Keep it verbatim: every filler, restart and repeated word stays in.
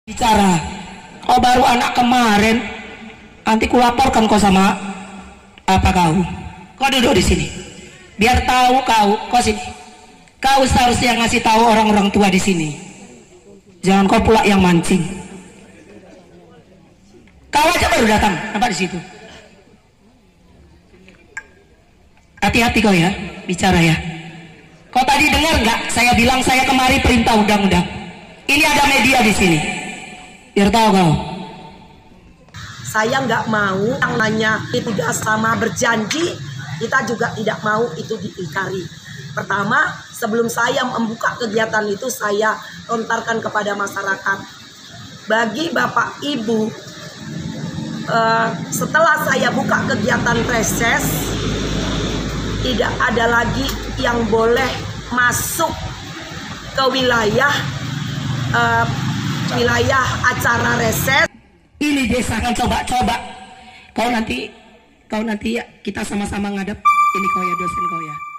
Bicara, kau baru anak kemarin, nanti kulaporkan kau sama apa kau. Kau duduk di sini, biar tahu kau. Kau sini, kau seharusnya ngasih tahu orang-orang tua di sini. Jangan kau pula yang mancing. Kau aja baru datang, nampak di situ. Hati-hati kau ya, bicara ya. Kau tadi dengar nggak? Saya bilang saya kemari perintah undang-undang. Ini ada media di sini. Biar tahu kau. Saya nggak mau yang nanya tidak sama berjanji, kita juga tidak mau itu diingkari. Pertama, sebelum saya membuka kegiatan itu, saya lontarkan kepada masyarakat. Bagi Bapak Ibu, eh, setelah saya buka kegiatan reses, tidak ada lagi yang boleh masuk ke wilayah uh, wilayah acara reses. Ini desa kan coba-coba. Kau nanti, kau nanti ya kita sama-sama ngadep. Ini kau ya dosen kau ya.